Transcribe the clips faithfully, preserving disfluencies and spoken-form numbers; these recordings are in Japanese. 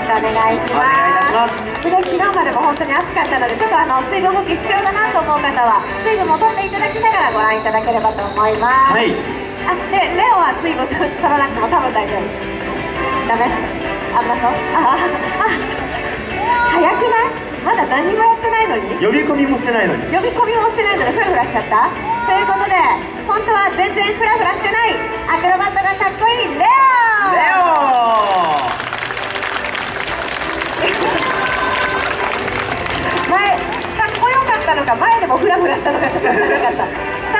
くお願いします。で、昨日までも本当に暑かったので、ちょっとあの水分補給必要だなと思う方は水分も取っていただきながらご覧いただければと思います。はい、あ、で、レオは水分取らなくても多分大丈夫。ダメ？あんまそう？ああ、早くない？まだ何もやってないのに、 呼び込みもしてないのに呼び込みもしてないのにフラフラしちゃった。ということで、本当は全然フラフラしてないアクロバットがかっこいいレオ。レオ前、かっこよかったのか、前でもフラフラしたのかちょっと分からなかった。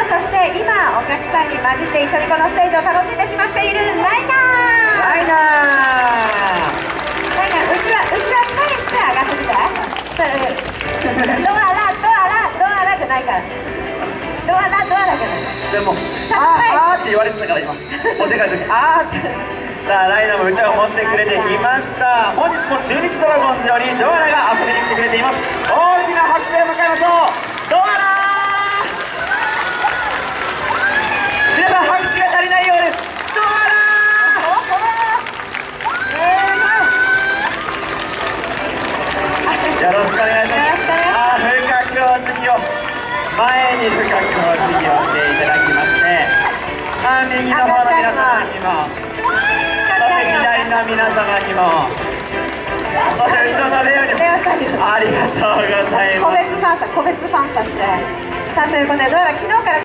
さあ、そして今お客さんに混じって一緒にこのステージを楽しんでしまっているライナー。ライナーライナー、うちはうちは返して上がってみて。ドアラドアラドアラじゃないから、ドアラドアラじゃない。 でもあーあーって言われてたから今おでかい時あーって。さあライナーもうちわを持ってくれていました。本日も中日ドラゴンズよりドアラが遊びに来てくれています。大きな拍手で迎えましょう。ドアラー、皆さん拍手が足りないようです。ドアラー、よろしくお願いします。あー、深くお辞儀を、前に深くお辞儀をしていただきまして、あー、右の方の皆様にも、そして左の皆様にも、そして後ろのレオにもありがとうございます。 個別ファンサ個別ファンサして。さあ、ということでどうやら昨日から